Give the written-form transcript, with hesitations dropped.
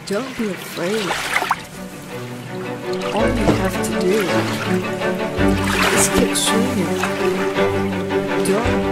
Don't be afraid. All you have to do is keep swimming. Don't